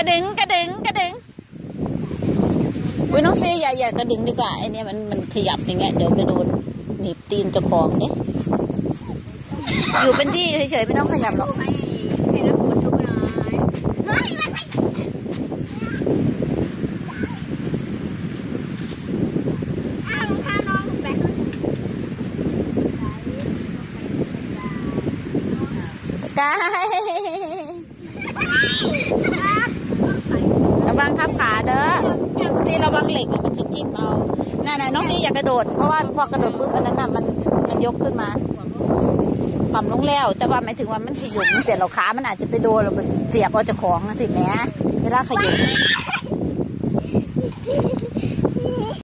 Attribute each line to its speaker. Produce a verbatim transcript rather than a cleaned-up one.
Speaker 1: ระดึงกระดึงกระดึงอุ้ยน้องซีอย่าอย่ากระดึงดีกว่าไอเนี้ยมันมันขยับอย่างเงี้ยเดี๋ยวไปโดนหนีบตีนเจ้าของเนี่ยอยู่เป็นที่เฉยๆไม่ต้องขยับหรอกกายระวังทับขาเด้อที่ระวังเหล็กมันจะจิ้มเอาน่ะน้องนี่อย่ากระโดดเพราะว่าพอกระโดดปุ๊บอันนั้นน่ะมันมันยกขึ้นมาความลงแล้วแต่ว่าหมายถึงว่ามันขยุ่มเสียเราขามันอาจจะไปโดนเราเสียบเอาจากของนะสิแม่เวลาขยุ่ม